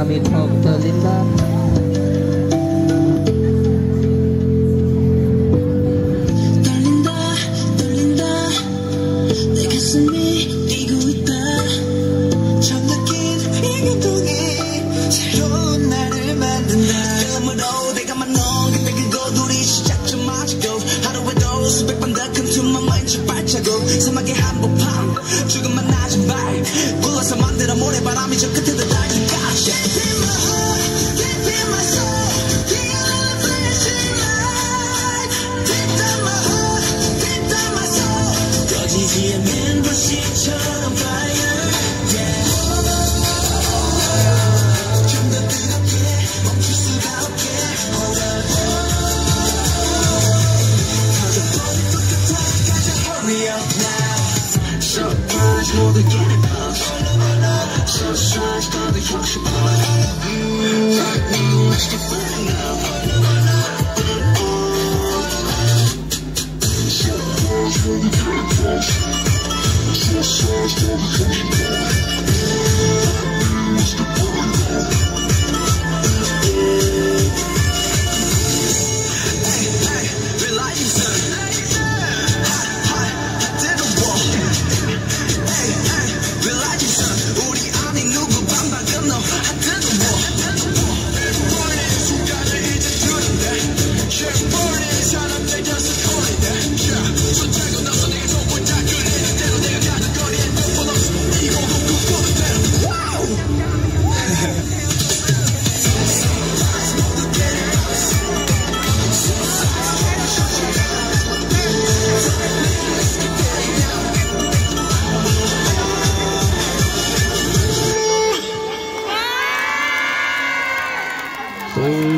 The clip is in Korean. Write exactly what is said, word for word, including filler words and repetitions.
마음이 턱 떨린다. 사막의 한복판 죽음만 낮은 발 굴러서 만들어 모래바람이 저 끝에도 달릴까. Deep in my heart, deep in my soul, feeling flashing light. Deep down my heart, deep down my soul, 꺼지지 않는 불씨처럼 fire. Yeah. 좀 더 뜨겁게 멈출 수가 없게. Hold up. 터져버릴 것 같아. 가자 hurry up now. Surprise, 모두 get it up. Surprise, 다들 욕심 봐. Right now, let's get burning up. Surprise, 모두 get it up. Surprise, 다들 욕심 봐. Right now, let's get burning up. Hey, hey, realize it. 오.